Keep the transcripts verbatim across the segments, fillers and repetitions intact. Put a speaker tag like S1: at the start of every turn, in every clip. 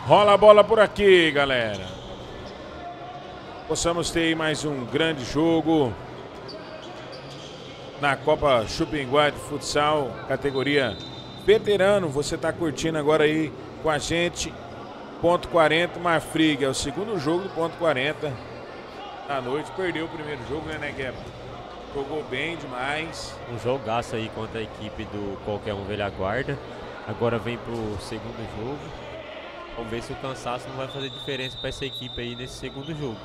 S1: Rola a bola por aqui, galera. Possamos ter aí mais um grande jogo na Copa Chupinguá de Futsal, categoria veterano. Você está curtindo agora aí com a gente. Ponto quarenta, Marfrig, é o segundo jogo do ponto quarenta da noite. Perdeu o primeiro jogo, né, Negueba? Jogou bem demais.
S2: Um jogaço aí contra a equipe do Qualquer Um Velha Guarda. Agora vem pro segundo jogo. Vamos ver se o cansaço não vai fazer diferença para essa equipe aí nesse segundo jogo.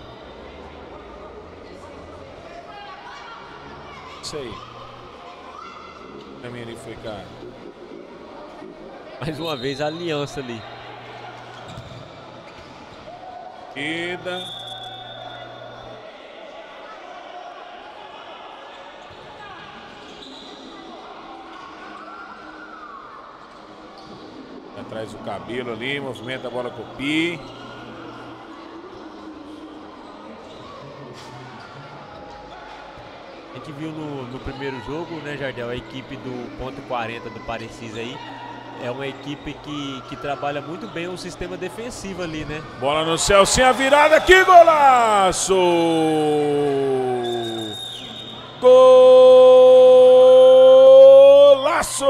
S1: Isso aí. O caminho ali foi caro.
S2: Mais uma vez a aliança ali.
S1: Ida. Atrás do cabelo ali, movimenta a bola com o Pi.
S2: A gente viu no, no primeiro jogo, né, Jardel, a equipe do ponto quarenta do Parecis aí. É uma equipe que, que trabalha muito bem o sistema defensivo ali, né?
S1: Bola no céu, sem a virada aqui, golaço! Golaço!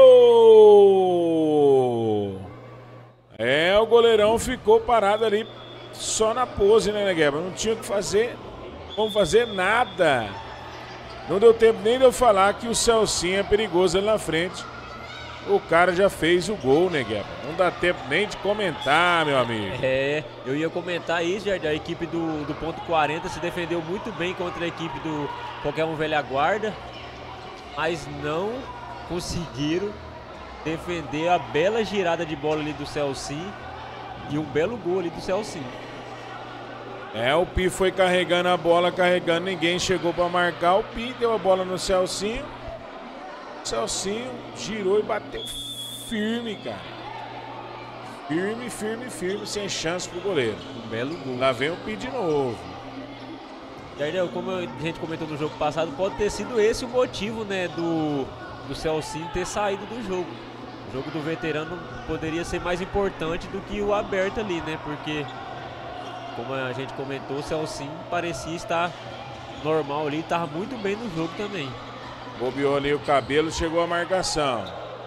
S1: É, o goleirão ficou parado ali só na pose, né, Negueba? Não tinha o que fazer, como fazer nada. Não deu tempo nem de eu falar que o Celcinho é perigoso ali na frente. O cara já fez o gol, né, Gueba? Não dá tempo nem de comentar, meu amigo.
S2: É, eu ia comentar isso, Jardim. A equipe do, do ponto quarenta se defendeu muito bem contra a equipe do Qualquer Um Velha Guarda, mas não conseguiram defender a bela girada de bola ali do Celcinho e um belo gol ali do Celcinho.
S1: É, o Pi foi carregando a bola, carregando, ninguém chegou para marcar. O Pi deu a bola no Celcinho. Celcinho girou e bateu firme, cara. Firme, firme, firme, sem chance pro goleiro.
S2: Um belo gol.
S1: Lá vem o Pi de novo.
S2: Jardel, como a gente comentou no jogo passado, pode ter sido esse o motivo, né, do, do Celcinho ter saído do jogo. O jogo do veterano poderia ser mais importante do que o aberto ali, né? Porque, como a gente comentou, o Celcinho parecia estar normal ali, estava muito bem no jogo também.
S1: Bobeou ali o cabelo, chegou a marcação.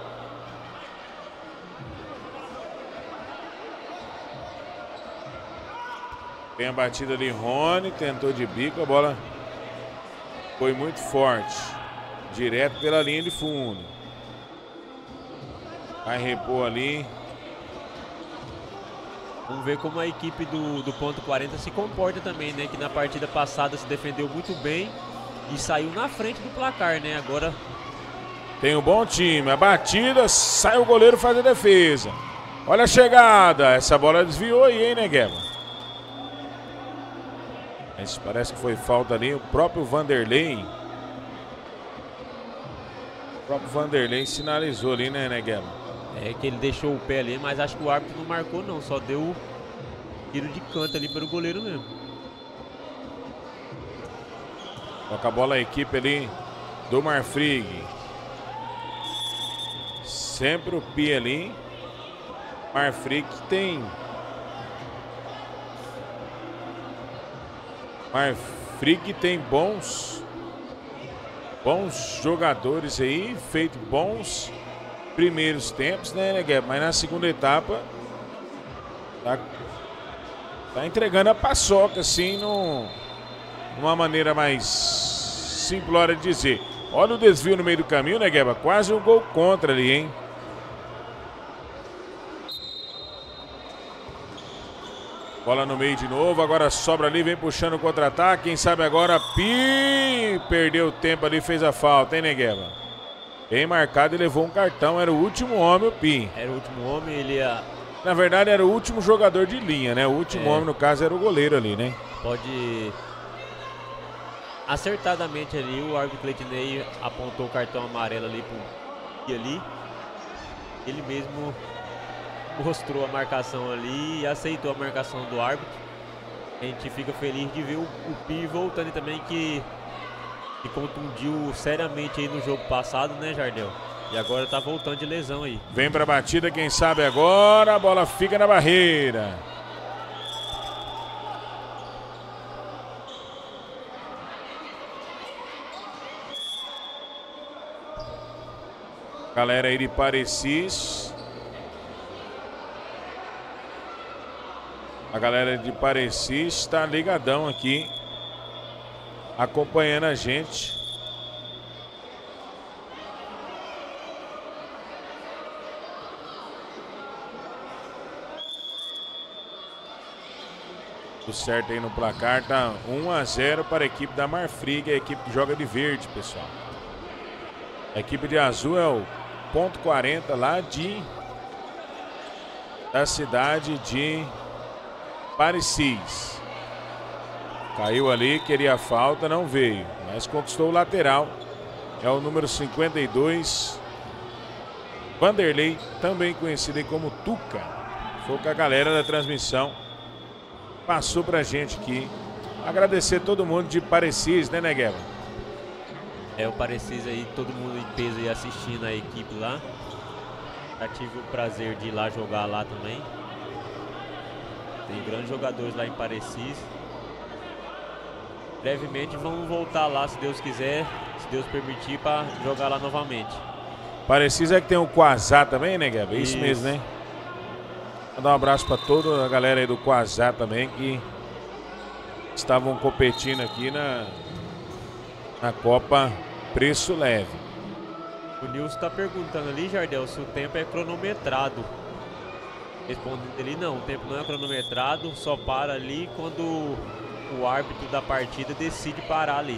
S1: Vem a batida ali, Rony, tentou de bico, a bola foi muito forte. Direto pela linha de fundo. Vai repor ali.
S2: Vamos ver como a equipe do, do ponto quarenta se comporta também, né? Que na partida passada se defendeu muito bem e saiu na frente do placar, né? Agora
S1: tem um bom time. A batida, sai o goleiro, faz a defesa. Olha a chegada. Essa bola desviou aí, hein, né, Gueba? Mas parece que foi falta ali. O próprio Vanderlei. O próprio Vanderlei sinalizou ali, né, né, Gueba?
S2: É que ele deixou o pé ali, mas acho que o árbitro não marcou, não. Só deu o tiro de canto ali pelo goleiro mesmo.
S1: Toca a bola a equipe ali do Marfrig. Sempre o Pi ali. Marfrig tem. Marfrig tem bons. Bons jogadores aí. Feito bons primeiros tempos, né, Negueba? Mas na segunda etapa. Tá, tá entregando a paçoca, assim, no. Uma maneira mais simplória de dizer. Olha o desvio no meio do caminho, né, Gueba? Quase um gol contra ali, hein? Bola no meio de novo, agora sobra ali, vem puxando o contra-ataque. Quem sabe agora, Pi! Perdeu o tempo ali, fez a falta, hein, né, Gueba? Bem marcado e levou um cartão, era o último homem, o Pi.
S2: Era o último homem, ele ia...
S1: Na verdade, era o último jogador de linha, né? O último é. homem, no caso, era o goleiro ali, né?
S2: Pode... Acertadamente ali, o árbitro Cleitinei apontou o cartão amarelo ali pro Pi ali. Ele mesmo mostrou a marcação ali e aceitou a marcação do árbitro. A gente fica feliz de ver o, o Pi voltando também, que, que contundiu seriamente aí no jogo passado, né, Jardel? E agora tá voltando de lesão aí.
S1: Vem pra batida, quem sabe agora, a bola fica na barreira. Galera aí de Parecis. A galera de Parecis está ligadão aqui, acompanhando a gente. Tudo certo aí no placar, tá um a zero para a equipe da Marfrig, a equipe que joga de verde, pessoal. A equipe de azul é o ponto quarenta lá de da cidade de Parecis. Caiu ali, queria falta, não veio, mas conquistou o lateral. É o número cinquenta e dois, Vanderlei, também conhecido aí como Tuca. Foi com a galera da transmissão, passou pra gente aqui. Agradecer todo mundo de Parecis, né, Negueba?
S2: É, o Parecis aí, todo mundo em peso aí assistindo a equipe lá. Já tive o prazer de ir lá jogar lá também. Tem grandes jogadores lá em Parecis. Brevemente vamos voltar lá, se Deus quiser, se Deus permitir, para jogar lá novamente.
S1: Parecis é que tem o Quasar também, né, Gueba? É isso,
S2: Isso
S1: mesmo, né? Vou dar um abraço para toda a galera aí do Quasar também, que estavam competindo aqui na, na Copa Preço Leve.
S2: O Nilson está perguntando ali, Jardel, se o tempo é cronometrado. Respondendo ele, não, o tempo não é cronometrado, só para ali quando o árbitro da partida decide parar ali.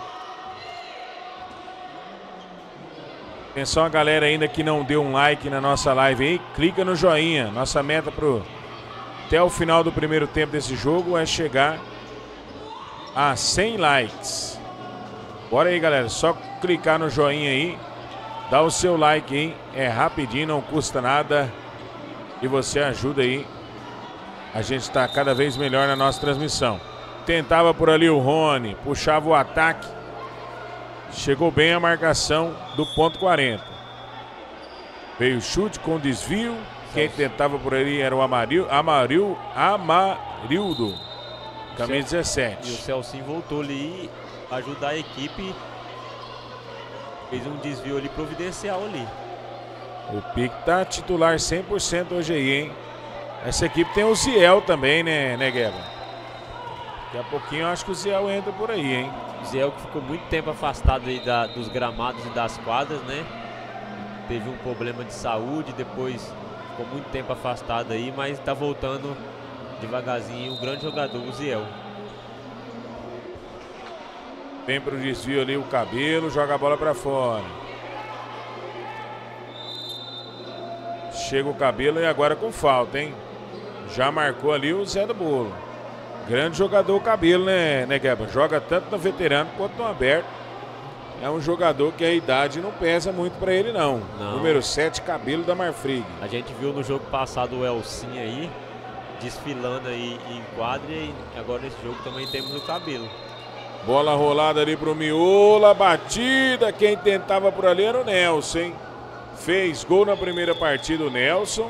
S1: Atenção a galera ainda que não deu um like na nossa live aí, clica no joinha. Nossa meta pro até o final do primeiro tempo desse jogo é chegar a cem likes. Bora aí, galera, só clicar no joinha aí, dá o seu like aí, é rapidinho, não custa nada e você ajuda aí. A gente está cada vez melhor na nossa transmissão. Tentava por ali o Rony, puxava o ataque. Chegou bem a marcação do ponto quarenta. Veio o chute com desvio. Quem tentava por ali era o Amaril, Amaril, Amarildo, camisa dezessete.
S2: E o Celcinho voltou ali ajudar a equipe. Fez um desvio ali providencial ali.
S1: O Pique tá titular cem por cento hoje aí, hein? Essa equipe tem o Ziel também, né, né, Gueba? Daqui a pouquinho eu acho que o Ziel entra por aí, hein?
S2: Ziel que ficou muito tempo afastado aí da, dos gramados e das quadras, né? Teve um problema de saúde, depois ficou muito tempo afastado aí, mas tá voltando devagarzinho. Um grande jogador, o Ziel.
S1: Vem pro desvio ali o Cabelo, joga a bola pra fora. Chega o Cabelo e agora com falta, hein? Já marcou ali o Zé do Bolo. Grande jogador o Cabelo, né, né, Gueba? Joga tanto no veterano quanto no aberto. É um jogador que a idade não pesa muito pra ele, não. não. Número sete, Cabelo da Marfrig.
S2: A gente viu no jogo passado o Elcinho aí, desfilando aí em quadra, e agora nesse jogo também temos o Cabelo.
S1: Bola rolada ali pro Miola, batida. Quem tentava por ali era o Nelson, hein? Fez gol na primeira partida o Nelson.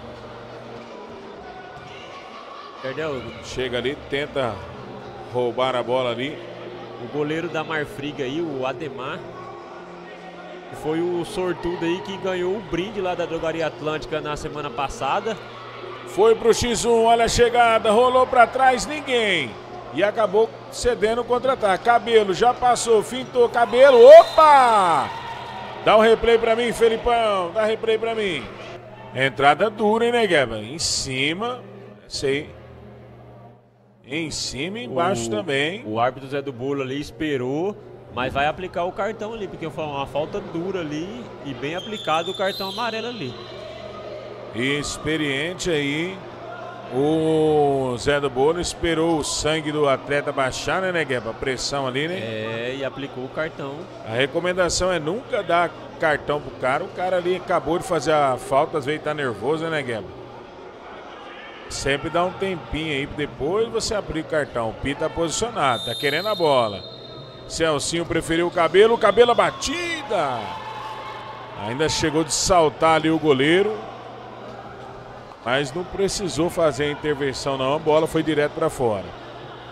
S2: Perdeu.
S1: Chega ali, tenta roubar a bola ali.
S2: O goleiro da Marfrig aí, o Ademar, foi o sortudo aí que ganhou o brinde lá da Drogaria Atlântica na semana passada.
S1: Foi pro xis um, olha a chegada, rolou pra trás, ninguém. E acabou cedendo o contra-ataque. Cabelo já passou, fintou, Cabelo, opa! Dá um replay pra mim, Felipão, dá replay pra mim. Entrada dura, hein, né, Gueba? Em cima, sei. Em cima e embaixo
S2: o,
S1: também.
S2: O árbitro Zé do Bolo ali esperou, mas vai aplicar o cartão ali, porque foi uma falta dura ali e bem aplicado o cartão amarelo ali.
S1: Experiente aí. O Zé do Bolo esperou o sangue do atleta baixar, né, Negueba? A pressão ali, né?
S2: É, e aplicou o cartão.
S1: A recomendação é nunca dar cartão pro cara. O cara ali acabou de fazer a falta, às vezes tá nervoso, né, Negueba? Sempre dá um tempinho aí, depois você aplica o cartão. O Pi tá posicionado, tá querendo a bola. Celcinho preferiu o Cabelo, o Cabelo a batida. Ainda chegou de saltar ali o goleiro. Mas não precisou fazer a intervenção não, a bola foi direto para fora.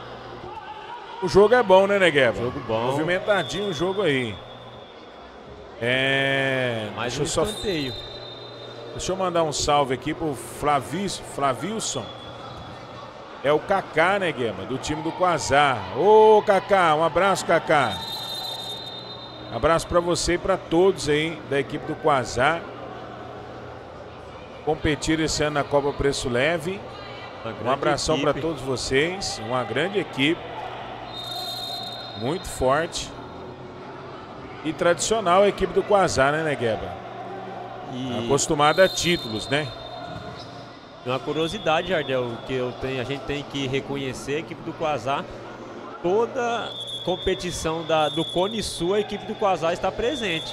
S1: O jogo é bom, né, Negueba?
S2: Jogo bom.
S1: Movimentadinho o jogo aí. É.
S2: Mais
S1: deixa
S2: um
S1: eu só.
S2: escanteio.
S1: Deixa eu mandar um salve aqui pro Flavis, Flavilson. É o Kaká, né, Guema? Do time do Quasar. Ô, Kaká, um abraço, Kaká. Abraço pra você e pra todos aí da equipe do Quasar. Competir esse ano na Copa Preço Leve. Um abração para todos vocês. Uma grande equipe. Muito forte. E tradicional a equipe do Quasar, né, Negueba? E... acostumada a títulos, né?
S2: Uma curiosidade, Jardel, que eu tenho, a gente tem que reconhecer a equipe do Quasar. Toda competição da, do Cone Sul, a equipe do Quasar está presente.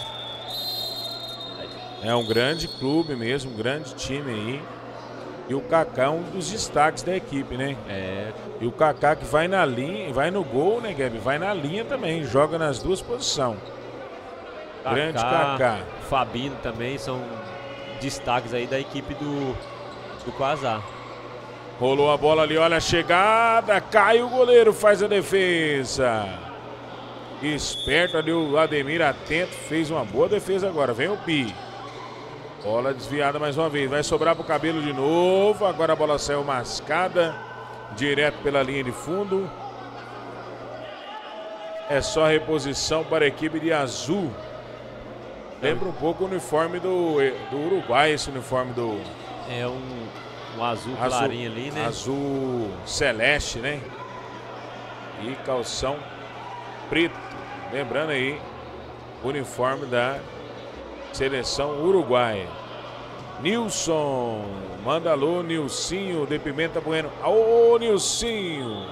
S1: É um grande clube mesmo, um grande time aí. E o Kaká é um dos destaques da equipe, né?
S2: É.
S1: E o Kaká que vai na linha, vai no gol, né, Gabi? Vai na linha também, joga nas duas posições. Kaká, grande Kaká.
S2: Fabinho também são destaques aí da equipe do, do Quasar.
S1: Rolou a bola ali, olha a chegada, cai o goleiro, faz a defesa. Esperto ali o Ademir, atento, fez uma boa defesa agora, vem o Pi. Bola desviada mais uma vez, vai sobrar pro Cabelo de novo, agora a bola saiu mascada, direto pela linha de fundo. É só reposição para a equipe de azul. Lembra um pouco o uniforme do, do Uruguai, esse uniforme do...
S2: É um, um azul clarinho ali, né?
S1: Azul celeste, né? E calção preto. Lembrando aí, o uniforme da seleção uruguaia. Nilson, manda alô, Nilcinho de Pimenta Bueno. Ô, Nilcinho!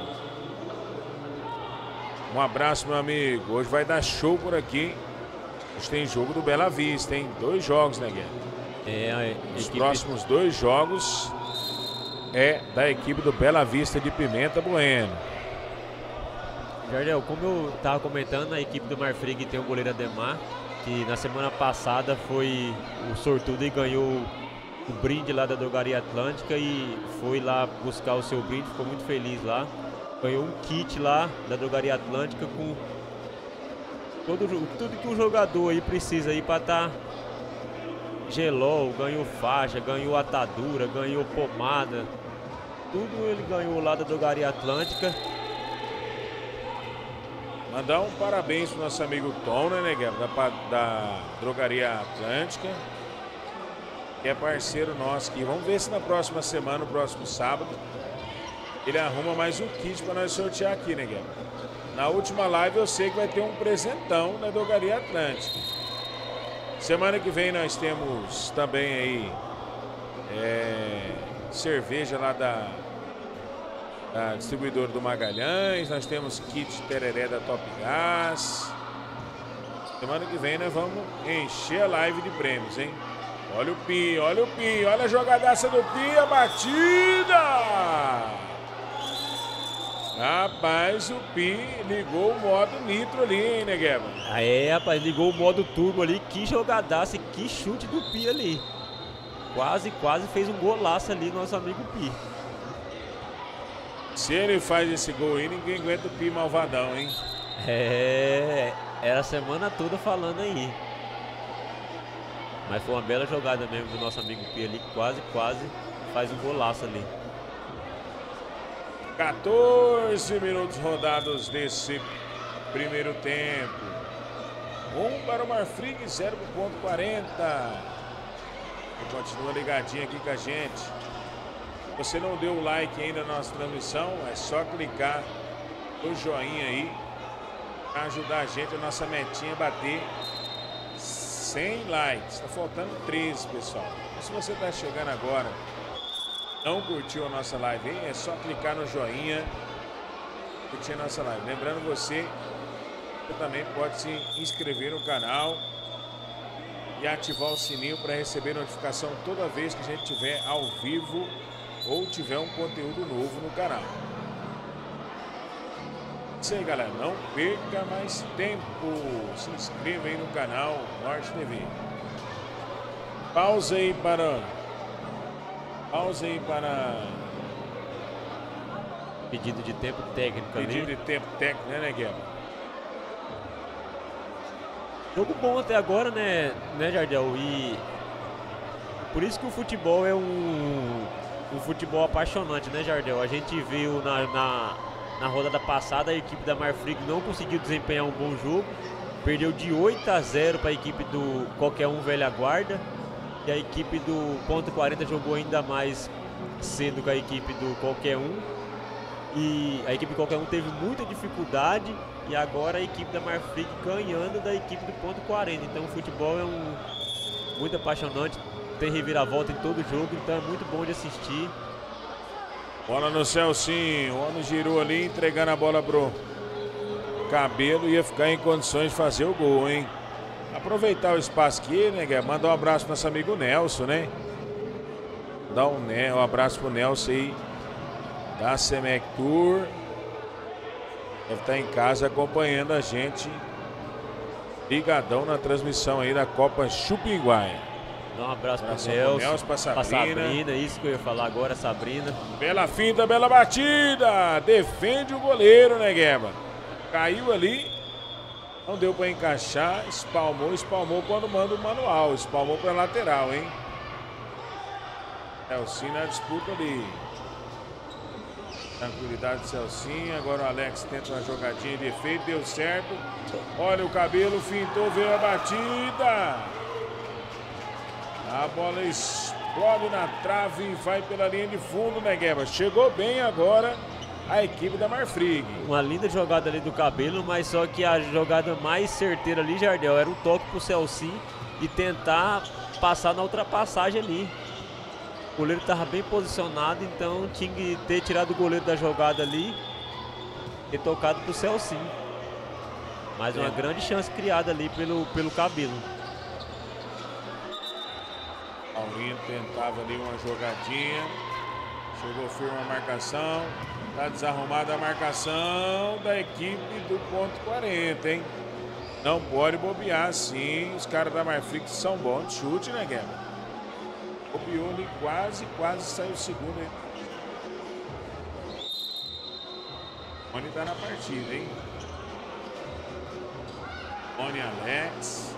S1: Um abraço, meu amigo. Hoje vai dar show por aqui. Hoje tem jogo do Bela Vista, hein? Dois jogos, né, Guilherme?
S2: É, a
S1: Os
S2: equipe...
S1: próximos dois jogos é da equipe do Bela Vista de Pimenta Bueno.
S2: Jardel, como eu estava comentando, a equipe do Marfrig tem o goleiro Ademar, que na semana passada foi o sortudo e ganhou o brinde lá da Drogaria Atlântica e foi lá buscar o seu brinde, ficou muito feliz lá. Ganhou um kit lá da Drogaria Atlântica com todo, tudo que o jogador aí precisa aí para estar tá gelol, ganhou faixa, ganhou atadura, ganhou pomada. Tudo ele ganhou lá da Drogaria Atlântica.
S1: Mandar um parabéns pro nosso amigo Tom, né, Negueba, da, da Drogaria Atlântica, que é parceiro nosso aqui. Vamos ver se na próxima semana, no próximo sábado, ele arruma mais um kit para nós sortear aqui, Negueba. Na última live eu sei que vai ter um presentão na Drogaria Atlântica. Semana que vem nós temos também aí é, cerveja lá da... da distribuidora do Magalhães, nós temos kit tereré da Top Gas. Semana que vem nós vamos encher a live de prêmios, hein? Olha o Pi, olha o Pi, olha a jogadaça do Pi, a batida! Rapaz, o Pi ligou o modo nitro ali, hein, Negueba?
S2: Ah, é, rapaz, ligou o modo turbo ali, que jogadaça, que chute do Pi ali. Quase, quase fez um golaço ali, nosso amigo Pi.
S1: Se ele faz esse gol aí, ninguém aguenta o Pi malvadão, hein?
S2: É, era a semana toda falando aí. Mas foi uma bela jogada mesmo do nosso amigo Pi ali, quase, quase faz um golaço ali.
S1: quatorze minutos rodados desse primeiro tempo. Um para o Marfrig, zero para o ponto quarenta. E continua ligadinho aqui com a gente. Você não deu o like ainda na nossa transmissão, é só clicar no joinha aí para ajudar a gente, a nossa metinha bater cem likes. Está faltando treze, pessoal. E se você está chegando agora, não curtiu a nossa live aí, é só clicar no joinha, curtir a nossa live. Lembrando você, você também pode se inscrever no canal e ativar o sininho para receber notificação toda vez que a gente tiver ao vivo ou tiver um conteúdo novo no canal. Isso aí, galera, não perca mais tempo. Se inscreva aí no canal Norte T V. Pausa aí para pausa aí para
S2: pedido de tempo técnico ali.
S1: Pedido de tempo técnico, né, Negueba?
S2: Jogo bom até agora, né, né, Jardel? E por isso que o futebol é um, um futebol apaixonante, né, Jardel? A gente viu na, na, na rodada passada a equipe da Marfrig não conseguiu desempenhar um bom jogo. Perdeu de oito a zero para a equipe do Qualquer Um Velha Guarda. E a equipe do Ponto quarenta jogou ainda mais cedo com a equipe do Qualquer Um. E a equipe do Qualquer Um teve muita dificuldade. E agora a equipe da Marfrig ganhando da equipe do Ponto quarenta. Então o futebol é um muito apaixonante. Tem reviravolta em todo jogo. Então é muito bom de assistir.
S1: Bola no Celcinho. O homem girou ali, entregando a bola pro Cabelo. Ia ficar em condições de fazer o gol, hein? Aproveitar o espaço aqui, né, Guilherme? Mandar um abraço pro nosso amigo Nelson, né? Dá um, né, um abraço pro Nelson aí da Semec Tour. Deve estar em casa acompanhando a gente. Ligadão na transmissão aí da Copa Chupinguai.
S2: Dá um abraço,
S1: abraço
S2: pro Nelson,
S1: Nelson, pra Sabrina.
S2: pra Sabrina. Isso que eu ia falar agora, Sabrina.
S1: Bela finta, bela batida. Defende o goleiro, né, Guilherme? Caiu ali. Não deu para encaixar, espalmou, espalmou quando manda o manual, espalmou para lateral, hein? Celcinho na disputa ali. Tranquilidade do Celcinho, agora o Alex tenta uma jogadinha de efeito, deu certo. Olha o Cabelo, fintou, veio a batida. A bola explode na trave e vai pela linha de fundo, né, Gueba? Chegou bem agora a equipe da Marfrig.
S2: Uma linda jogada ali do Cabelo, mas só que a jogada mais certeira ali, Jardel, era o toque pro Celcinho e tentar passar na ultrapassagem ali. O goleiro estava bem posicionado, então tinha que ter tirado o goleiro da jogada ali e tocado pro Celcinho. Mas uma é. grande chance criada ali pelo, pelo Cabelo.
S1: Paulinho tentava ali uma jogadinha. Chegou firme a marcação. Tá desarrumada a marcação da equipe do Ponto quarenta, hein? Não pode bobear, sim. Os caras da Marfrig são bons de chute, né, Guilherme? Bobeou ali, quase, quase saiu o segundo, hein? Rony tá na partida, hein? Rony Alex.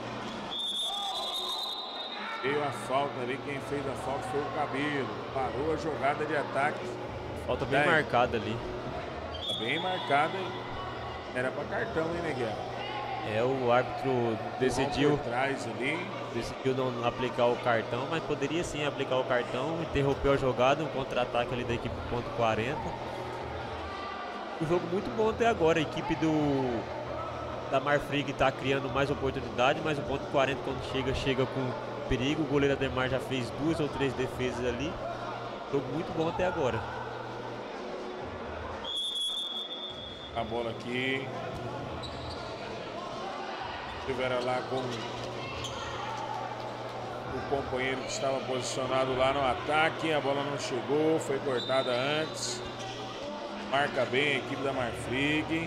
S1: Veio a falta ali, quem fez a falta foi o Cabelo. Parou a jogada de ataque.
S2: Falta bem marcada ali.
S1: Tá bem marcada. Era pra cartão, hein, Neguel?
S2: É, o árbitro decidiu,
S1: por trás ali.
S2: decidiu não aplicar o cartão, mas poderia sim aplicar o cartão. Interrompeu a jogada, um contra-ataque ali da equipe do Ponto quarenta. Um jogo muito bom até agora. A equipe do da Marfrig está criando mais oportunidade, mas o Ponto quarenta quando chega, chega com perigo. O goleiro Ademar já fez duas ou três defesas ali. Jogo muito bom até agora.
S1: A bola aqui. Estivera lá com o companheiro que estava posicionado lá no ataque. A bola não chegou, foi cortada antes. Marca bem a equipe da Marfrig.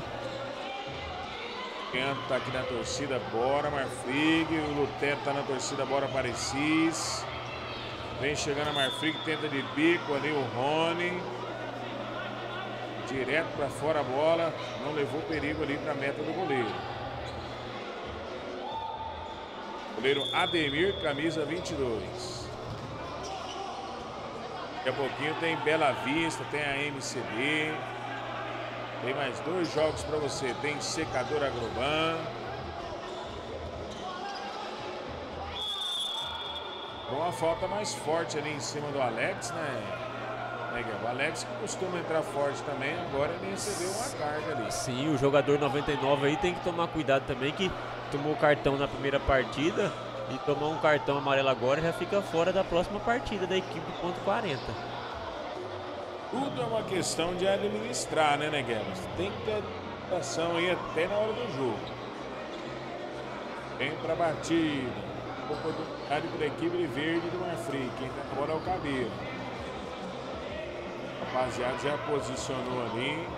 S1: Quem tá aqui na torcida, bora Marfrig. O Lutero tá na torcida, bora Parecis. Vem chegando a Marfrig, tenta de bico ali o Rony. Direto para fora a bola, não levou perigo ali para a meta do goleiro. Goleiro Ademir, camisa vinte e dois. Daqui a pouquinho tem Bela Vista, tem a M C D. Tem mais dois jogos para você. Tem Secador Agroban. Uma falta mais forte ali em cima do Alex, né? O Alex que costuma entrar forte também, agora ele recebeu uma carga ali.
S2: Sim, o jogador noventa e nove aí tem que tomar cuidado também, que tomou cartão na primeira partida e tomar um cartão amarelo agora já fica fora da próxima partida da equipe do Ponto quarenta.
S1: Tudo é uma questão de administrar, né, Neguelas? Tem que ter ação aí até na hora do jogo. Vem pra batida. Oportunidade para a equipe de verde do Marfrig. Quem tá na bola é o Cabelo. Rapaziada já posicionou ali.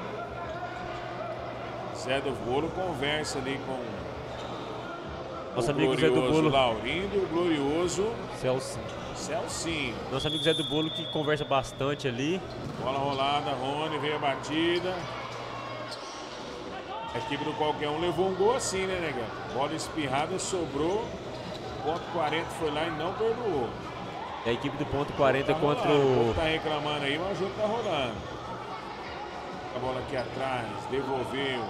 S1: Zé do Bolo conversa ali com
S2: nosso
S1: o
S2: amigo Zé do Bolo
S1: Laurindo e o glorioso
S2: Celcinho.
S1: Celcinho.
S2: Nosso amigo Zé do Bolo que conversa bastante ali.
S1: Bola rolada, Rony, veio a batida. A equipe do qualquer um levou um gol assim, né, nega? Bola espirrada, sobrou. Ponto quarenta foi lá e não perdoou.
S2: E a equipe do ponto quarenta
S1: tá
S2: contra
S1: rolando.
S2: o...
S1: O tá reclamando aí, mas o jogo tá rolando. A bola aqui atrás, devolveu.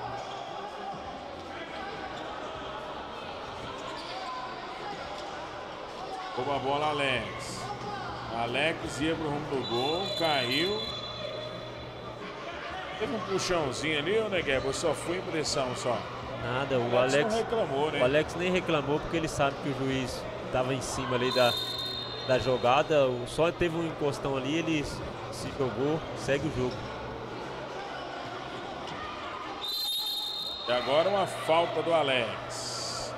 S1: Rouba a bola, Alex. Alex ia pro rumo do gol, caiu. Teve um puxãozinho ali, ô Negueba, só foi impressão só.
S2: Nada, o,
S1: o Alex,
S2: Alex
S1: não reclamou, né?
S2: O Alex nem reclamou porque ele sabe que o juiz estava em cima ali da, da jogada. Só teve um encostão ali, ele se jogou, segue o jogo.
S1: E agora uma falta do Alex.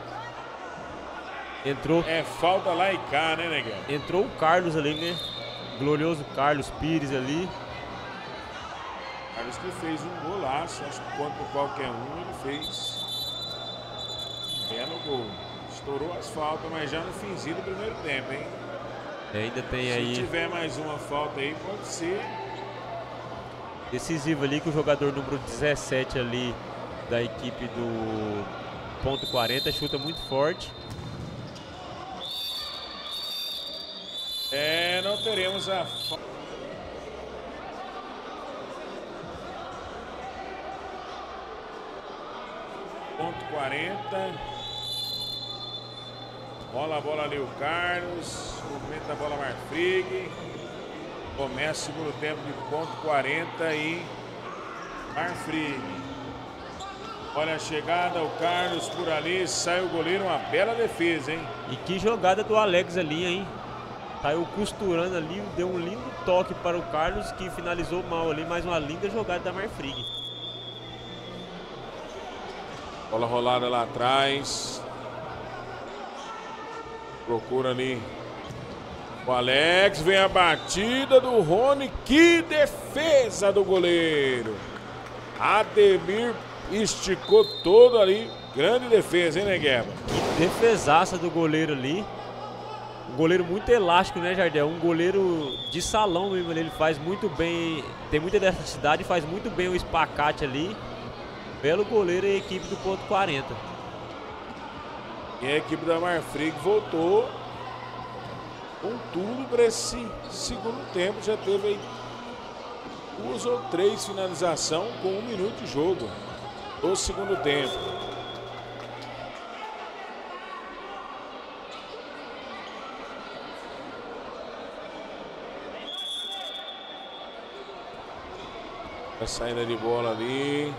S2: Entrou.
S1: É falta lá e cá, né, Negueba?
S2: Entrou o Carlos ali, né? Glorioso Carlos Pires ali.
S1: Carlos que fez um golaço, acho que contra qualquer um ele fez. Belo gol. Estourou as faltas, mas já no finzinho do primeiro tempo, hein?
S2: E ainda tem
S1: Se
S2: aí...
S1: Se tiver mais uma falta aí, pode ser.
S2: Decisivo ali que o jogador número dezessete ali da equipe do ponto quarenta chuta muito forte.
S1: É, não teremos a falta. Ponto quarenta. Bola a bola ali o Carlos. Movimenta a bola Marfrig. Começa o segundo tempo de ponto quarenta e Marfrig. Olha a chegada, o Carlos por ali. Sai o goleiro, uma bela defesa, hein?
S2: E que jogada do Alex ali, hein? Saiu costurando ali, deu um lindo toque para o Carlos que finalizou mal ali. Mais uma linda jogada da Marfrig.
S1: Bola rolada lá atrás. Procura ali o Alex. Vem a batida do Rony. Que defesa do goleiro. Ademir esticou todo ali. Grande defesa, hein, Negueba?
S2: Que defesaça do goleiro ali. Um goleiro muito elástico, né, Jardel? Um goleiro de salão mesmo. Ele faz muito bem. Tem muita elasticidade e faz muito bem o espacate ali. Belo goleiro e a equipe do ponto quarenta.
S1: E a equipe da Marfrig voltou com tudo para esse segundo tempo. Já teve aí duas ou três finalizações com um minuto de jogo do segundo tempo. A saída de bola ali.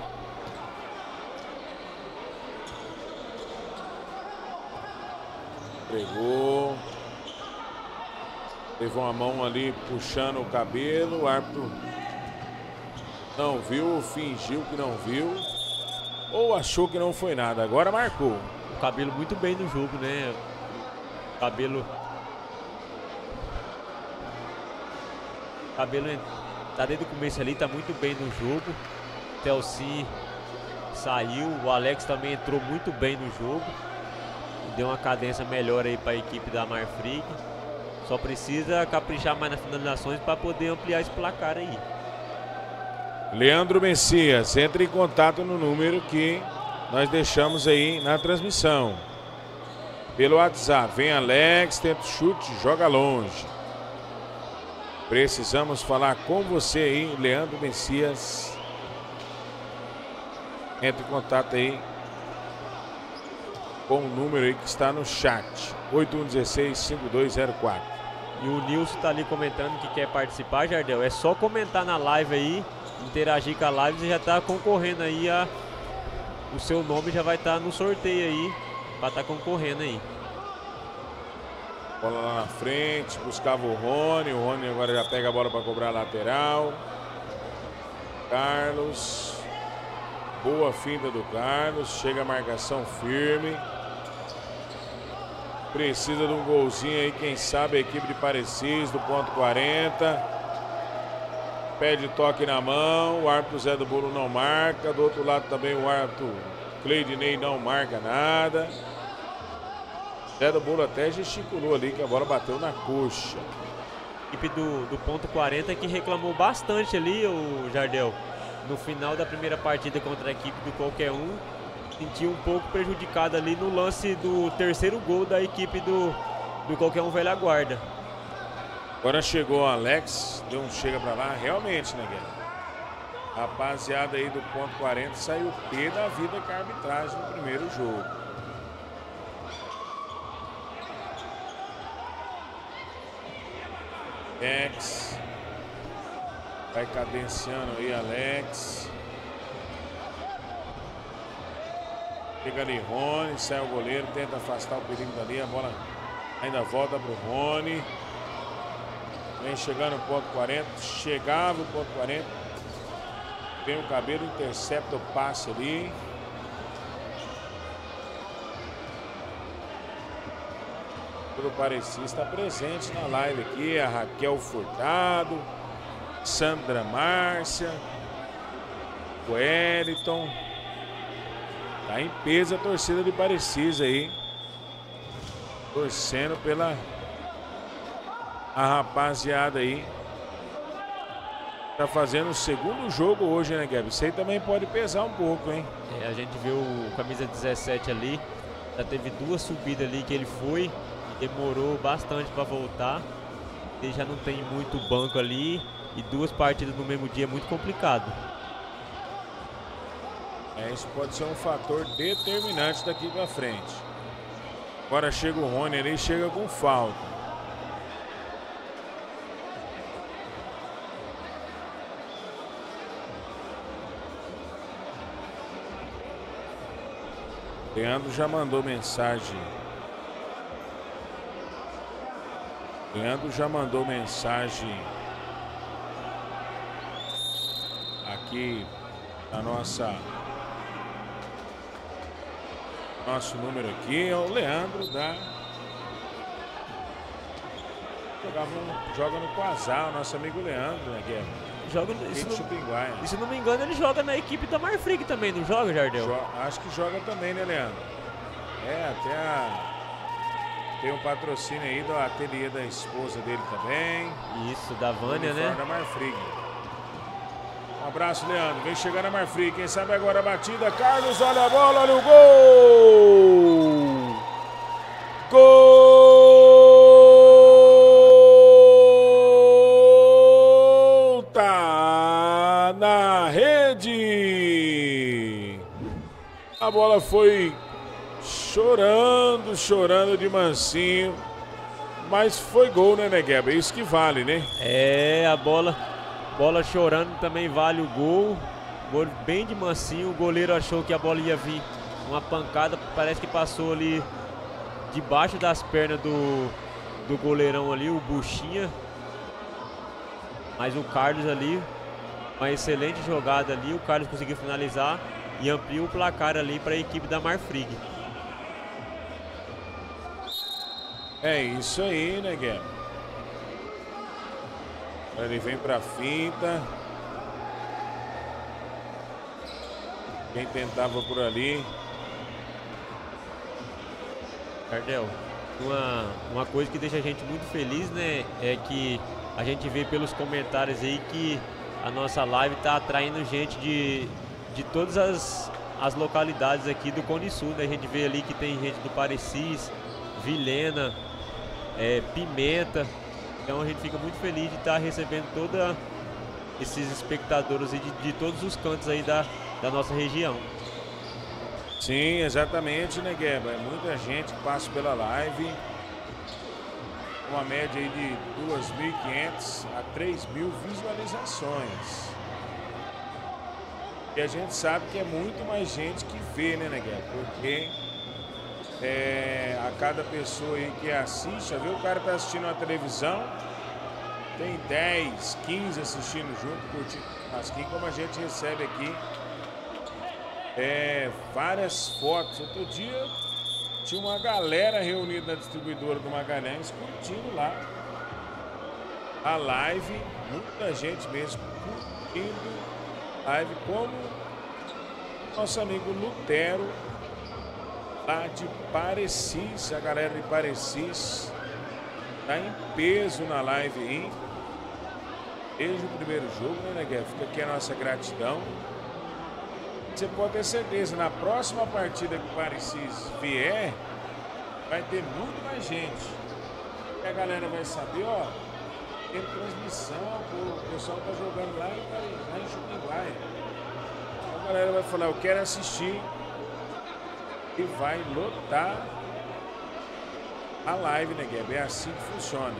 S1: Pegou. Levou a mão ali puxando o cabelo. O árbitro não viu, fingiu que não viu. Ou achou que não foi nada. Agora marcou.
S2: O cabelo muito bem no jogo, né? O cabelo. O cabelo tá desde o começo ali, tá muito bem no jogo. O Telci saiu. O Alex também entrou muito bem no jogo. Deu uma cadência melhor aí para a equipe da Marfrig. Só precisa caprichar mais nas finalizações para poder ampliar esse placar aí.
S1: Leandro Messias, entre em contato no número que nós deixamos aí na transmissão. Pelo WhatsApp, vem Alex, tenta o chute, joga longe. Precisamos falar com você aí, Leandro Messias. Entre em contato aí com o número aí que está no chat, oito um um seis, cinco dois zero quatro.
S2: E o Nilson tá ali comentando que quer participar, Jardel. É só comentar na live aí, interagir com a live e já tá concorrendo aí a... O seu nome já vai estar tá no sorteio aí, para estar tá concorrendo aí.
S1: Bola lá na frente, buscava o Rony. O Rony agora já pega a bola para cobrar a lateral. Carlos. Boa finta do Carlos. Chega a marcação firme. Precisa de um golzinho aí, quem sabe a equipe de Parecis do ponto quarenta. Pede toque na mão. O árbitro Zé do Bolo não marca. Do outro lado também o árbitro Cleidinei não marca nada. Zé do Bolo até gesticulou ali que a bola bateu na coxa.
S2: A equipe do, do ponto quarenta que reclamou bastante ali, o Jardel. no final da primeira partida contra a equipe do Qualquer Um, sentiu um pouco prejudicado ali no lance do terceiro gol da equipe do, do Qualquer Um Velha Guarda.
S1: Agora chegou o Alex, deu um chega pra lá, realmente, né, Guilherme? Rapaziada aí do ponto quarenta saiu pé da vida com a arbitragem no primeiro jogo. Alex. Vai cadenciando aí, Alex. Chega ali, Rony, sai o goleiro, tenta afastar o perigo dali, a bola ainda volta pro Rony. Vem chegando no ponto quarenta, chegava o ponto quarenta. Vem o Cabelo, intercepta o passe ali. O Pareci está presente na live aqui, a Raquel Furtado, Sandra Márcia, o Wellington. Tá em peso a torcida de Parecis aí. Torcendo pela a rapaziada aí. Tá fazendo o segundo jogo hoje, né, Gabi? Isso aí também pode pesar um pouco, hein?
S2: É, a gente viu o camisa dezessete ali. Já teve duas subidas ali que ele foi e demorou bastante para voltar. Ele já não tem muito banco ali. E duas partidas no mesmo dia é muito complicado.
S1: É, isso pode ser um fator determinante daqui para frente. Agora chega o Rony ali, chega com falta. Leandro já mandou mensagem. Leandro já mandou mensagem aqui na nossa nosso número aqui é o Leandro da jogava no, joga no Quasar, o nosso amigo Leandro, né, Guilherme?
S2: Joga, se, não, se não me engano, ele joga na equipe da Marfrig também, não joga, Jardel?
S1: Jo, acho que joga também, né, Leandro? É, até a, tem um patrocínio aí do ateliê da esposa dele também.
S2: Isso, da Vânia, né?
S1: Da Marfrig. Um abraço, Leandro. Vem chegando a Marfrig. Quem sabe agora a batida. Carlos, olha a bola, olha o gol! Gol! Tá na rede! A bola foi chorando, chorando de mansinho. Mas foi gol, né, Negueba? É isso que vale, né?
S2: É, a bola... Bola chorando também vale o gol. Gol bem de mansinho. O goleiro achou que a bola ia vir uma pancada. Parece que passou ali debaixo das pernas do, do goleirão ali, o Buchinha. Mas o Carlos ali, uma excelente jogada ali. O Carlos conseguiu finalizar e amplia o placar ali para a equipe da Marfrig.
S1: É isso aí, né, Guilherme? Ele vem pra finta. Quem tentava por ali.
S2: Jardel, uma, uma coisa que deixa a gente muito feliz, né? É que a gente vê pelos comentários aí que a nossa live tá atraindo gente de, de todas as, as localidades aqui do Cone Sul, né? A gente vê ali que tem gente do Parecis, Vilhena, é, Pimenta. Então a gente fica muito feliz de estar recebendo todos esses espectadores de, de todos os cantos aí da, da nossa região.
S1: Sim, exatamente, né, Gueba? É muita gente que passa pela live. Uma média aí de duas mil e quinhentas a três mil visualizações. E a gente sabe que é muito mais gente que vê, né, Gueba? Porque É, a cada pessoa aí que assiste, viu? O cara tá assistindo a televisão, tem dez, quinze assistindo junto, curtindo aqui, como a gente recebe aqui é, várias fotos. Outro dia tinha uma galera reunida na distribuidora do Magalhães curtindo lá a live, muita gente mesmo curtindo a live, como nosso amigo Lutero lá de Parecis, a galera de Parecis tá em peso na live aí. desde o primeiro jogo, né, Negueba? Fica aqui a nossa gratidão. Você pode ter certeza, na próxima partida que o Parecis vier, vai ter muito mais gente. E a galera vai saber, ó, tem transmissão, o pessoal tá jogando lá, lá em Juquinguaia. Então a galera vai falar, eu quero assistir. E vai lotar a live, né, Gueb? É assim que funciona.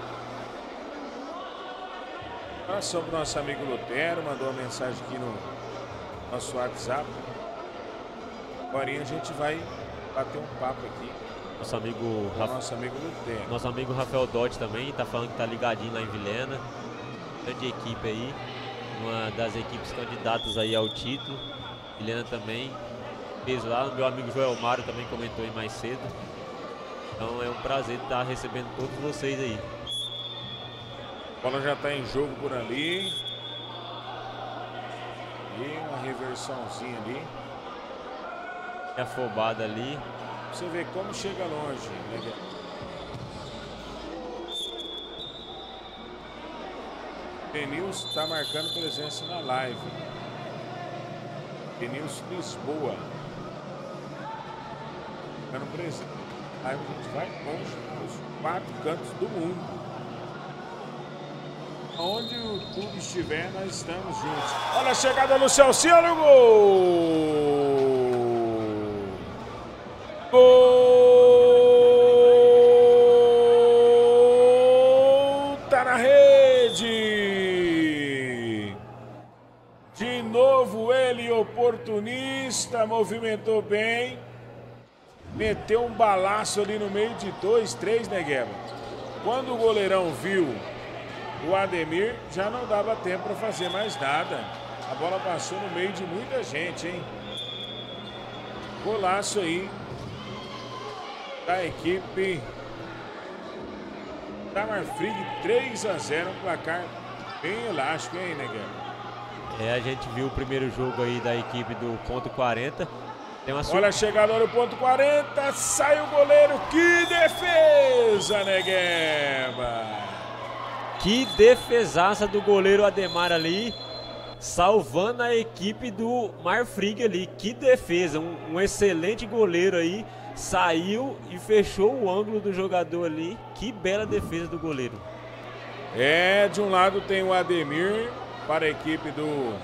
S1: Abração pro nosso amigo Lutero, mandou uma mensagem aqui no nosso WhatsApp. Agora a gente vai bater um papo aqui.
S2: Nosso amigo, Rafa...
S1: nosso amigo Lutero.
S2: Nosso amigo Rafael Dotti também tá falando que tá ligadinho lá em Vilhena. Grande equipe aí, uma das equipes candidatas aí ao título. Vilhena também fez lá, meu amigo Joel Mário também comentou aí mais cedo. Então é um prazer estar recebendo todos vocês aí.
S1: A bola já está em jogo por ali. E uma reversãozinha ali.
S2: E afobada ali.
S1: Você vê como chega longe, né? Denilson está marcando presença na live. Denilson Lisboa. Marcando presença. Aí a gente vai longe nos quatro cantos do mundo. Onde o clube estiver, nós estamos juntos. Olha a chegada no Celciano, gol! Gol! Tá na rede! De novo ele, oportunista, movimentou bem. Meteu um balaço ali no meio de dois, três, né, Gueba? Quando o goleirão viu o Ademir, já não dava tempo para fazer mais nada. A bola passou no meio de muita gente, hein? Golaço aí da equipe da Marfrig, três a zero, um placar bem elástico, hein, né, Gueba?
S2: É, a gente viu o primeiro jogo aí da equipe do ponto quarenta. Tem uma
S1: Olha a chegada no ponto quarenta, sai o goleiro, que defesa, Negueba!
S2: Que defesaça do goleiro Ademar ali, salvando a equipe do Marfrig ali, que defesa, um, um excelente goleiro aí, saiu e fechou o ângulo do jogador ali, que bela defesa do goleiro.
S1: É, de um lado tem o Ademir para a equipe do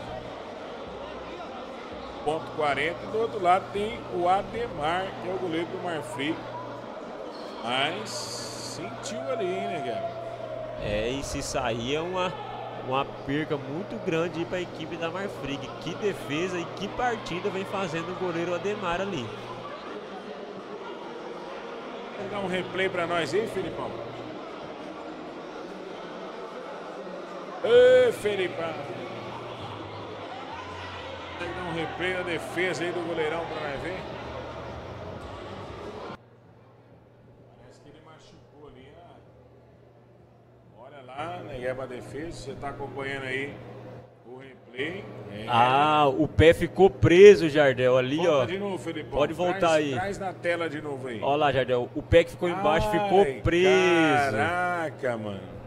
S1: ponto quarenta, do outro lado tem o Ademar, que é o goleiro do Marfrig. Mas sentiu ali, né, cara?
S2: É, e se sair é uma, uma perca muito grande para a equipe da Marfrig. Que defesa e que partida vem fazendo o goleiro Ademar ali.
S1: Vou dar um replay para nós aí, Felipão. Ê, Felipão. Vou dar um replay da defesa aí do goleirão para nós ver. Parece que ele machucou ali, ó. Olha lá, Negueba defesa. Você está acompanhando aí o replay. É.
S2: Ah, o pé ficou preso, Jardel, ali,
S1: Volta
S2: ó.
S1: de novo, Felipão.
S2: Pode voltar
S1: traz,
S2: aí.
S1: Traz na tela de novo aí.
S2: Olha lá, Jardel, o pé que ficou embaixo
S1: Ai,
S2: ficou preso.
S1: Caraca, mano.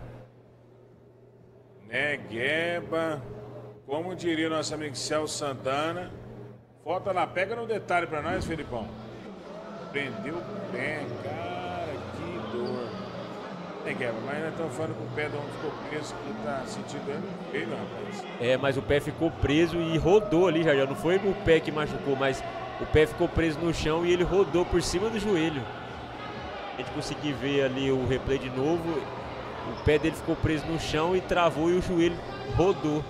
S1: Negueba. Como diria nosso amigo Celso Santana. Volta lá, pega no detalhe pra nós, Felipão. Prendeu o pé, cara, que dor. Negueba, mas nós estamos falando com o pé de onde ficou preso, que tá sentindo dano no peito, rapaz.
S2: É, mas o pé ficou preso e rodou ali, Jardel. Não foi o pé que machucou, mas o pé ficou preso no chão e ele rodou por cima do joelho. A gente conseguiu ver ali o replay de novo. O pé dele ficou preso no chão e travou e o joelho rodou.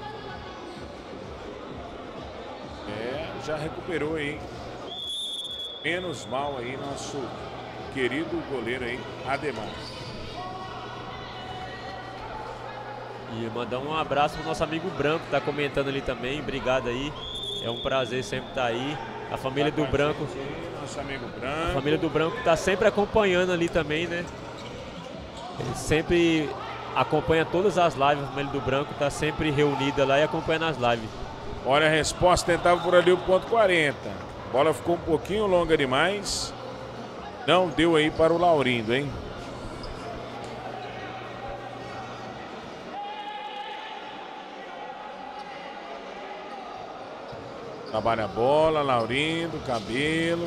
S1: É, já recuperou aí. Menos mal aí, nosso querido goleiro aí, Ademar.
S2: E mandar um abraço pro nosso amigo Branco, que tá comentando ali também. Obrigado aí. É um prazer sempre estar aí. A família do Branco.
S1: Nosso amigo Branco.
S2: A família do Branco tá sempre acompanhando ali também, né? Ele sempre acompanha todas as lives. A família do Branco tá sempre reunida lá e acompanhando as lives.
S1: Olha a resposta, tentava por ali o ponto quarenta. A bola ficou um pouquinho longa demais. Não deu aí para o Laurindo, hein? Trabalha a bola, Laurindo, Cabelo.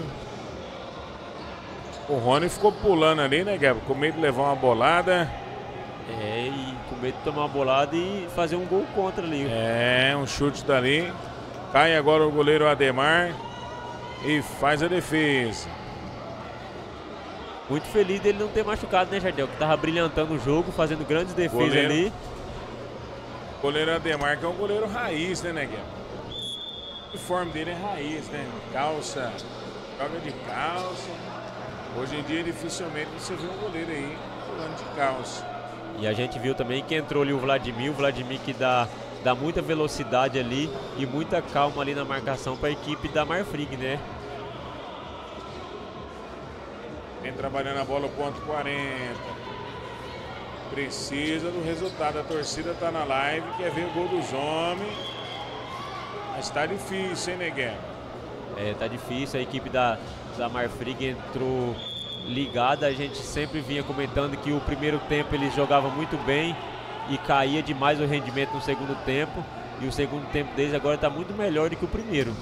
S1: O Rony ficou pulando ali, né, Guilherme? Com medo de levar uma bolada.
S2: É, e com medo de tomar uma bolada e fazer um gol contra ali.
S1: É, um chute dali. Cai agora o goleiro Ademar e faz a defesa.
S2: Muito feliz dele não ter machucado, né, Jardel? Que tava brilhantando o jogo, fazendo grandes defesas
S1: Goleiro.
S2: ali.
S1: Goleiro Ademar, que é um goleiro raiz, né, Neguinho? O uniforme dele é raiz, né? Calça, joga de calça. Hoje em dia, dificilmente você vê um goleiro aí pulando de calça.
S2: E a gente viu também que entrou ali o Vladimir, o Vladimir que dá, dá muita velocidade ali e muita calma ali na marcação para a equipe da Marfrig, né?
S1: Vem trabalhando a bola, ponto quarenta. Precisa do resultado. A torcida está na live, quer ver o gol dos homens. Mas tá difícil, hein, Neguinho?
S2: É, tá difícil. A equipe da, da Marfrig entrou ligada. A gente sempre vinha comentando que o primeiro tempo eles jogavam muito bem e caía demais o rendimento no segundo tempo. E o segundo tempo deles agora tá muito melhor do que o primeiro.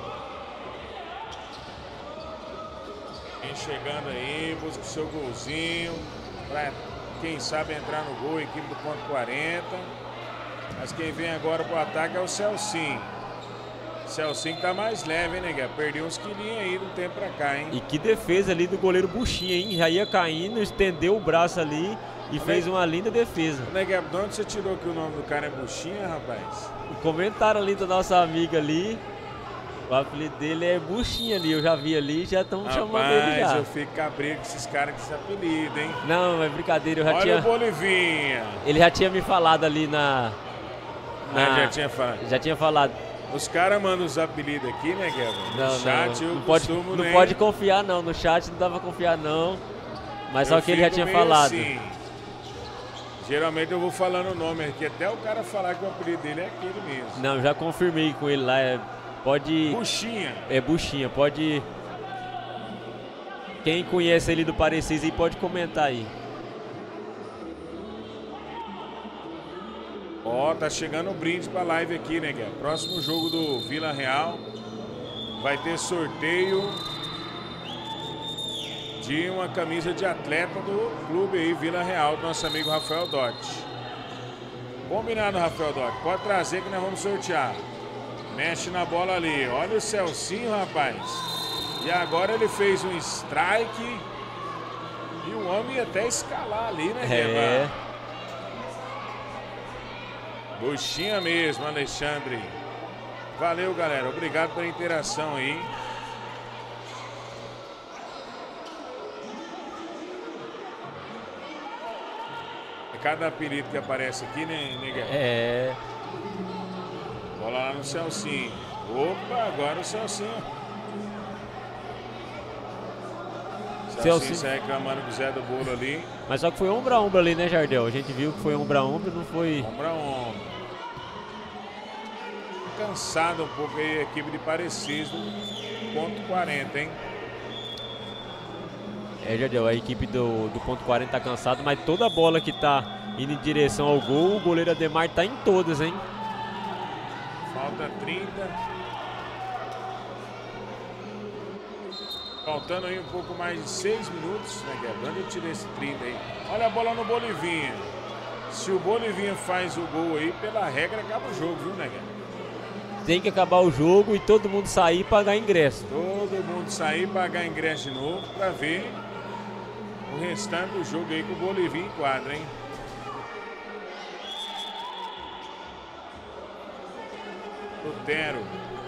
S1: Vem chegando aí, busca o seu golzinho. Pra quem sabe entrar no gol, equipe do ponto quarenta. Mas quem vem agora pro ataque é o Celcinho. Celcinho tá mais leve, hein, Neguinho? Perdeu uns quilinhos aí do tempo pra cá, hein?
S2: E que defesa ali do goleiro Buchinha, hein? Já ia caindo, estendeu o braço ali e fez uma linda defesa.
S1: Neguinho, de onde você tirou que o nome do cara é Buchinha, rapaz?
S2: O comentário ali da nossa amiga ali, o apelido dele é Buchinha ali, eu já vi ali, já estão chamando ele já.
S1: Mas eu fico cabreiro com esses caras com esse apelido, hein?
S2: Não, é brincadeira, eu já
S1: Olha
S2: tinha...
S1: o Bolivinha.
S2: Ele já tinha me falado ali na... na...
S1: Ah, já tinha falado.
S2: Já tinha falado.
S1: Os caras mandam os apelidos aqui, né, Guilherme? No
S2: Não,
S1: chat
S2: não,
S1: eu
S2: não pode,
S1: costumo
S2: não
S1: nem...
S2: pode confiar não, no chat não dá pra confiar não, mas
S1: eu
S2: só que ele já
S1: fico
S2: tinha
S1: meio
S2: falado.
S1: Assim. Geralmente eu vou falando o nome aqui, até o cara falar que o apelido dele é aquele mesmo.
S2: Não, já confirmei com ele lá, é, pode...
S1: Buchinha.
S2: É Buchinha, pode... Quem conhece ele do Parecis aí pode comentar aí.
S1: Ó, tá chegando o brinde pra live aqui, né, Guilherme? Próximo jogo do Vila Real vai ter sorteio de uma camisa de atleta do clube aí, Vila Real, do nosso amigo Rafael Dotti. Combinado, Rafael Dotti. Pode trazer que nós vamos sortear. Mexe na bola ali. Olha o Celcinho, rapaz. E agora ele fez um strike. E o homem ia até escalar ali, né, Guilherme?
S2: É.
S1: Buchinha mesmo, Alexandre. Valeu, galera. Obrigado pela interação aí. É cada apelido que aparece aqui, né, Miguel?
S2: É.
S1: Bola lá no Celcinho. Opa, agora o Celcinho. Celcinho
S2: Celcinho
S1: sai reclamando do Zé do Bolo ali.
S2: Mas só que foi ombro a ombro ali, né, Jardel? A gente viu que foi ombro a ombro, não foi...
S1: Ombro a ombro. Cansado um pouco aí a equipe de Parecis do ponto quarenta, hein?
S2: É, Jardel, a equipe do, do ponto quarenta tá cansado, mas toda a bola que tá indo em direção ao gol, o goleiro Ademar tá em todas, hein?
S1: Falta trinta. Faltando aí um pouco mais de seis minutos, né, Guilherme? Onde eu tirei esse trinta aí? Olha a bola no Bolivinha. Se o Bolivinha faz o gol aí, pela regra acaba o jogo, viu, né, Guilherme?
S2: Tem que acabar o jogo e todo mundo sair e pagar ingresso.
S1: Todo mundo sair e pagar ingresso de novo pra ver o restante do jogo aí com o Bolivinha em quadra, hein? Lutero.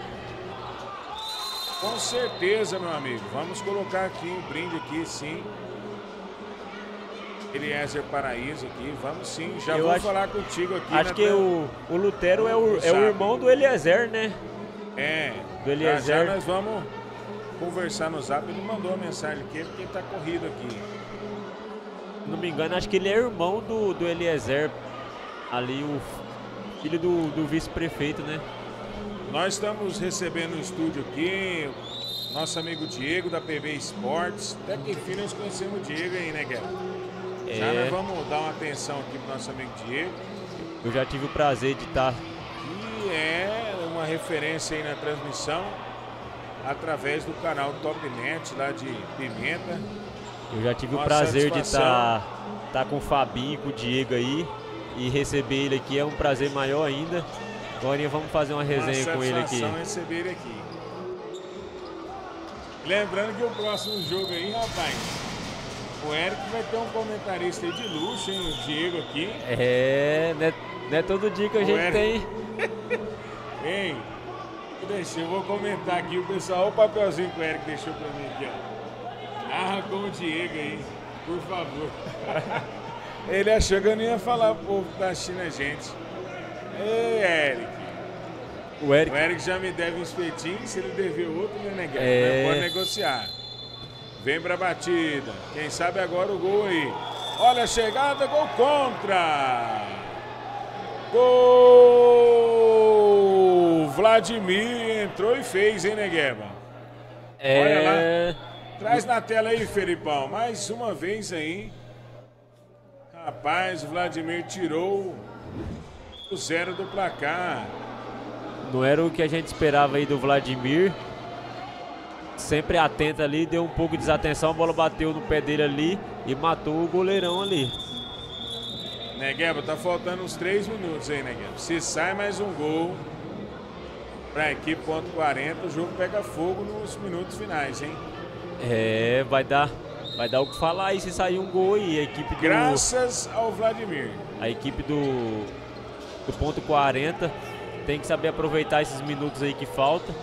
S1: Com certeza, meu amigo. Vamos colocar aqui um brinde aqui, sim. Eliezer Paraíso aqui. Vamos sim. Já
S2: Eu
S1: vou
S2: acho,
S1: falar contigo aqui.
S2: Acho que o, o Lutero é o, é o irmão do Eliezer, né?
S1: É.
S2: Do Eliezer.
S1: Já, já nós vamos conversar no zap. Ele mandou uma mensagem aqui porque ele tá corrido aqui.
S2: Se não me engano, acho que ele é irmão do, do Eliezer. Ali, o filho do, do vice-prefeito, né?
S1: Nós estamos recebendo no estúdio aqui nosso amigo Diego da P B Esportes. Até que enfim nós conhecemos o Diego aí, né, Guilherme?
S2: É.
S1: Já nós vamos dar uma atenção aqui pro nosso amigo Diego.
S2: Eu já tive o prazer de estar...
S1: Que é uma referência aí na transmissão através do canal Top Net lá de Pimenta.
S2: Eu já tive
S1: Uma
S2: o prazer de
S1: satisfação.
S2: estar tá, tá com o Fabinho e com o Diego aí. E receber ele aqui é um prazer maior ainda. Agora vamos fazer uma resenha
S1: uma
S2: com ele aqui.
S1: satisfação receber ele aqui. Lembrando que o próximo jogo aí, rapaz, o Eric vai ter um comentarista aí de luxo, hein? O Diego aqui.
S2: É, não é, não é todo dia que a
S1: O
S2: gente
S1: Eric.
S2: tem.
S1: Ei, deixa, eu vou comentar aqui o pessoal. Olha o papelzinho que o Eric deixou pra mim aqui, ó. Narra com o Diego aí, por favor. Ele achou que eu não ia falar pro povo da China, gente. Ei, Eric.
S2: O Eric.
S1: O Eric já me deve um espetinho, se ele dever outro, né, Neguinho?
S2: É.
S1: Pode negociar. Vem pra batida. Quem sabe agora o gol aí. Olha a chegada, gol contra. Gol! Vladimir entrou e fez, hein, Negueba?
S2: É...
S1: Olha lá. Traz na tela aí, Felipão. Mais uma vez aí. Rapaz, o Vladimir tirou o zero do placar.
S2: Não era o que a gente esperava aí do Vladimir. Sempre atento ali, deu um pouco de desatenção, a bola bateu no pé dele ali e matou o goleirão ali.
S1: Negueba, tá faltando uns três minutos aí, Negueba. Se sai mais um gol pra equipe ponto quarenta, o jogo pega fogo nos minutos finais, hein?
S2: É, vai dar, vai dar o que falar aí se sair um gol aí. A equipe do,
S1: Graças ao Vladimir.
S2: A equipe do, do ponto quarenta tem que saber aproveitar esses minutos aí que falta.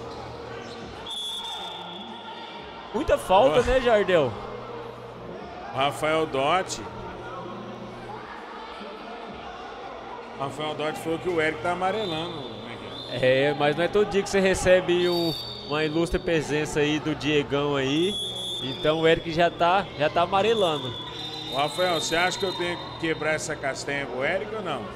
S2: Muita falta,
S1: Boa.
S2: né, Jardel?
S1: Rafael Dotti. Rafael Dotti falou que o Eric tá amarelando, Negueba.
S2: É, mas não é todo dia que você recebe um, uma ilustre presença aí do Diegão aí. Então o Eric já tá, já tá amarelando.
S1: Ô, Rafael, você acha que eu tenho que quebrar essa castanha pro Eric ou não?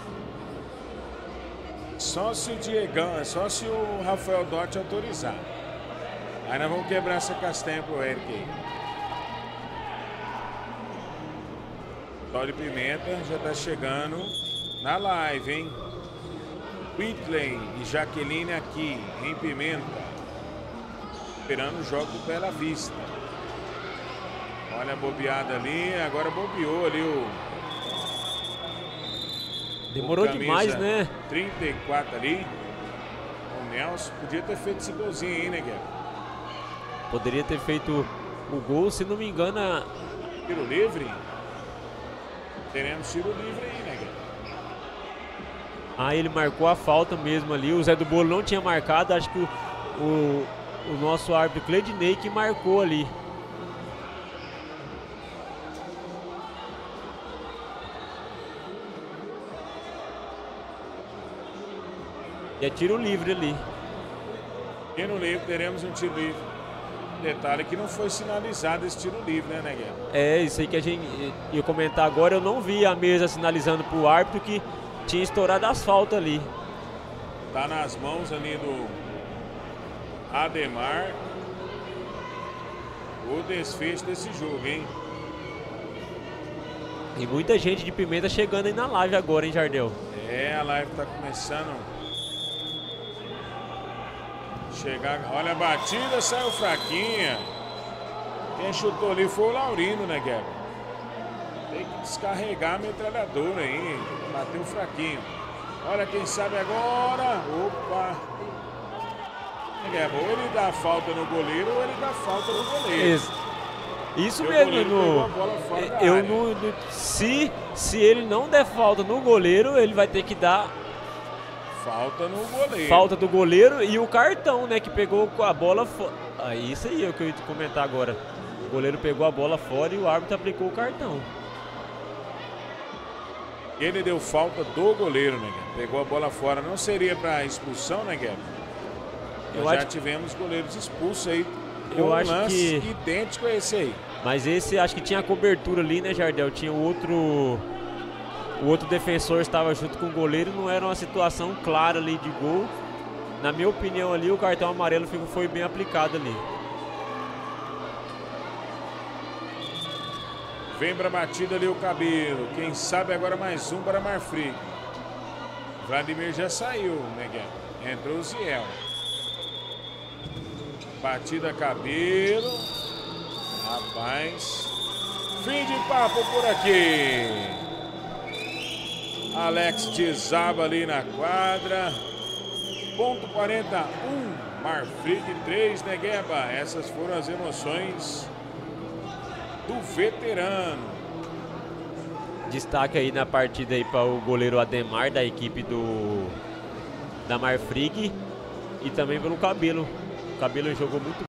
S1: Só se o Diegão, só se o Rafael Dotti autorizar. Aí nós vamos quebrar essa castanha pro Eric aí. Tony Pimenta já tá chegando na live, hein? Whitley e Jaqueline aqui em Pimenta. Esperando o jogo do Bela Vista. Olha a bobeada ali, agora bobeou ali o...
S2: Demorou
S1: o
S2: demais, né?
S1: trinta e quatro ali. O Nelson podia ter feito esse golzinho aí, né, Guilherme?
S2: Poderia ter feito o gol, se não me engano. A...
S1: Tiro livre? Teremos tiro livre aí, né, Guilherme?
S2: Ah, ele marcou a falta mesmo ali. O Zé do Bolo não tinha marcado. Acho que o, o, o nosso árbitro Cleidinei que marcou ali. E é tiro livre ali.
S1: E no livre teremos um tiro livre. Detalhe que não foi sinalizado esse tiro livre, né, Neguinho?
S2: É, isso aí que a gente ia comentar agora. Eu não vi a mesa sinalizando para o árbitro que tinha estourado as faltas ali.
S1: Tá nas mãos ali do Ademar o desfecho desse jogo, hein?
S2: E muita gente de Pimenta chegando aí na live agora, hein, Jardel?
S1: É, a live tá começando. Chegar, olha a batida, saiu fraquinha. Quem chutou ali foi o Laurino, né, Guilherme? Tem que descarregar a metralhadora aí. Bateu fraquinho. Olha quem sabe agora. Opa! Guilherme, ou ele dá falta no goleiro ou ele dá falta no goleiro.
S2: Isso, Isso
S1: Porque
S2: mesmo.
S1: o goleiro
S2: No,
S1: pegou a bola fora da
S2: eu
S1: área.
S2: no, no, se, se ele não der falta no goleiro, ele vai ter que dar
S1: falta no goleiro.
S2: Falta do goleiro e o cartão, né? Que pegou a bola fora. Ah, isso aí é o que eu ia te comentar agora. O goleiro pegou a bola fora e o árbitro aplicou o cartão.
S1: Ele deu falta do goleiro, né, Guilherme? Pegou a bola fora. Não seria para expulsão, né, Guilherme?
S2: Eu
S1: já
S2: acho...
S1: tivemos goleiros expulsos aí.
S2: Eu
S1: um
S2: acho
S1: lance
S2: que
S1: idêntico a esse aí.
S2: Mas esse acho que tinha cobertura ali, né, Jardel? Tinha o outro. O outro defensor estava junto com o goleiro, não era uma situação clara ali de gol. Na minha opinião ali, o cartão amarelo foi bem aplicado ali.
S1: Vem pra batida ali o Cabelo. Quem sabe agora mais um para Marfrig. Vladimir já saiu, né, Guilherme? Entrou o Ziel. Batida cabelo. Rapaz. Fim de papo por aqui. Alex desaba ali na quadra. Ponto quarenta e um. Marfrig três, Negueba. Essas foram as emoções do veterano.
S2: Destaque aí na partida aí para o goleiro Ademar da equipe do da Marfrig e também pelo Cabelo. O Cabelo jogou muito